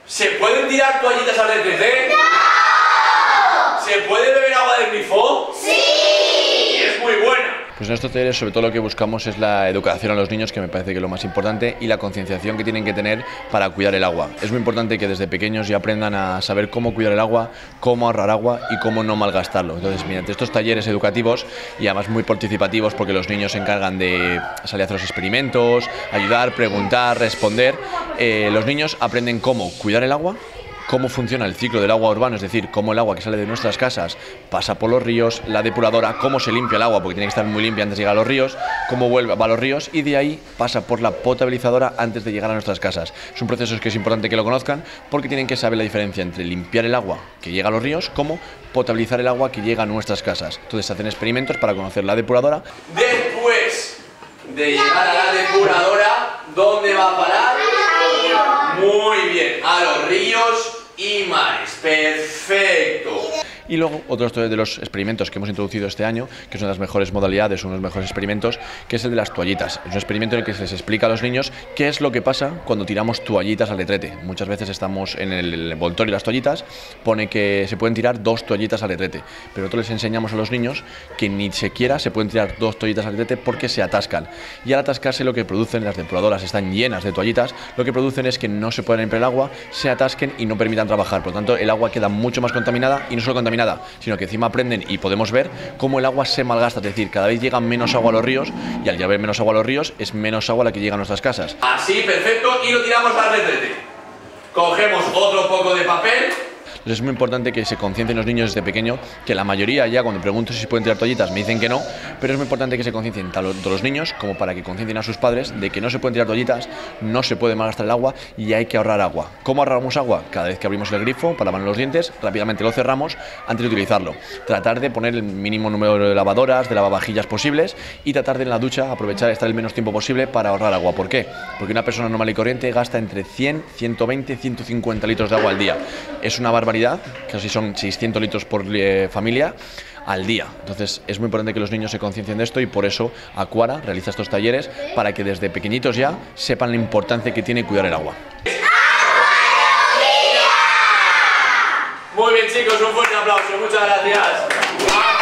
¿Se pueden tirar toallitas al retrete? ¡No! ¿Se puede beber agua del grifo? ¡Sí! Y es muy buena. Pues en estos talleres sobre todo lo que buscamos es la educación a los niños, que me parece que es lo más importante, y la concienciación que tienen que tener para cuidar el agua. Es muy importante que desde pequeños ya aprendan a saber cómo cuidar el agua, cómo ahorrar agua y cómo no malgastarlo. Entonces, mediante estos talleres educativos, y además muy participativos porque los niños se encargan de salir a hacer los experimentos, ayudar, preguntar, responder, los niños aprenden cómo cuidar el agua, cómo funciona el ciclo del agua urbano, es decir, cómo el agua que sale de nuestras casas pasa por los ríos, la depuradora, cómo se limpia el agua, porque tiene que estar muy limpia antes de llegar a los ríos, cómo va a los ríos y de ahí pasa por la potabilizadora antes de llegar a nuestras casas. Es un proceso que es importante que lo conozcan porque tienen que saber la diferencia entre limpiar el agua que llega a los ríos como potabilizar el agua que llega a nuestras casas. Entonces se hacen experimentos para conocer la depuradora. Después de llegar a la depuradora, ¿dónde va a parar? Muy bien, a los ríos y mares. Perfecto. Y luego otro de los experimentos que hemos introducido este año, que es una de las mejores modalidades, uno de los mejores experimentos, que es el de las toallitas. Es un experimento en el que se les explica a los niños qué es lo que pasa cuando tiramos toallitas al retrete. Muchas veces estamos en el envoltorio de las toallitas, pone que se pueden tirar 2 toallitas al retrete, pero nosotros les enseñamos a los niños que ni siquiera se pueden tirar 2 toallitas al retrete porque se atascan. Y al atascarse lo que producen, las depuradoras están llenas de toallitas, lo que producen es que no se puedan limpiar el agua, se atasquen y no permitan trabajar. Por lo tanto, el agua queda mucho más contaminada, y no solo contaminada, sino que encima aprenden y podemos ver cómo el agua se malgasta, es decir, cada vez llega menos agua a los ríos, y al llegar menos agua a los ríos es menos agua la que llega a nuestras casas. Así, perfecto, y lo tiramos al retrete. Cogemos otro poco de papel. Entonces es muy importante que se conciencien los niños desde pequeño, que la mayoría ya cuando pregunto si pueden tirar toallitas me dicen que no, pero es muy importante que se conciencien tanto los niños como para que conciencien a sus padres de que no se pueden tirar toallitas, no se puede malgastar el agua y hay que ahorrar agua. ¿Cómo ahorramos agua? Cada vez que abrimos el grifo para lavarnos los dientes, rápidamente lo cerramos antes de utilizarlo. Tratar de poner el mínimo número de lavadoras, de lavavajillas posibles, y tratar de en la ducha aprovechar estar el menos tiempo posible para ahorrar agua. ¿Por qué? Porque una persona normal y corriente gasta entre 100, 120, 150 litros de agua al día. Es una barbaridad, casi son 600 litros por familia al día. Entonces es muy importante que los niños se conciencien de esto, y por eso Aquara realiza estos talleres para que desde pequeñitos ya sepan la importancia que tiene cuidar el agua. Muy bien, chicos, un fuerte aplauso, muchas gracias.